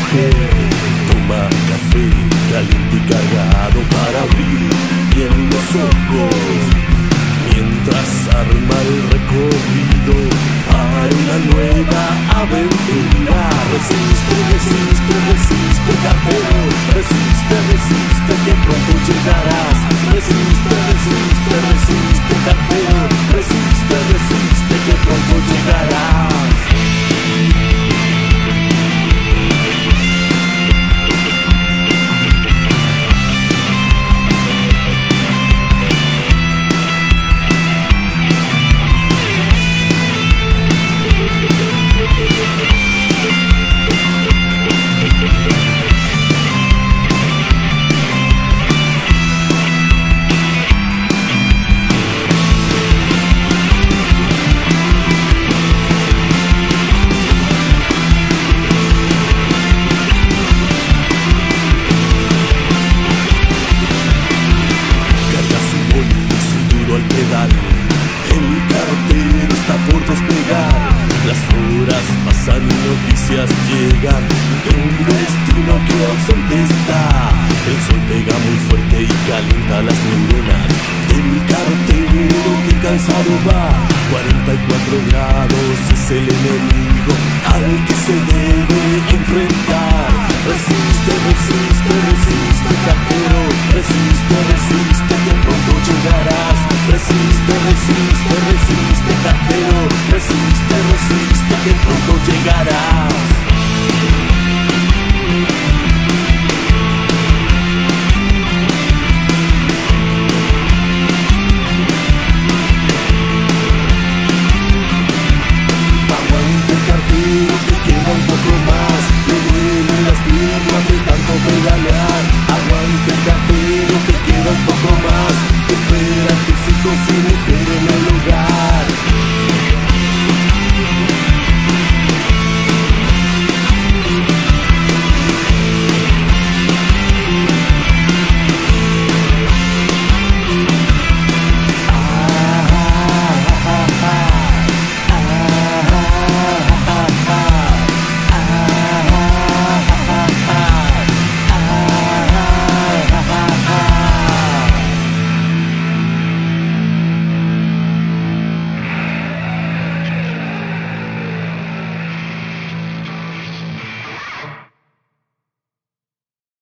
mujer toma café caliente y cargado para abrir bien los ojos, mientras arma el recorrido para una nueva aventura. Resiste, resiste, resiste, cartero, resiste, resiste, que pronto llegarás. Resiste, resiste, resiste, cartero, resiste, resiste, que pronto llegarás. El cartero está por despegar, las horas pasan y noticias llegan de un destino que ausente está. El sol pega muy fuerte y calienta las neuronas del cartero que cansado va. 44 grados es el enemigo al que se debe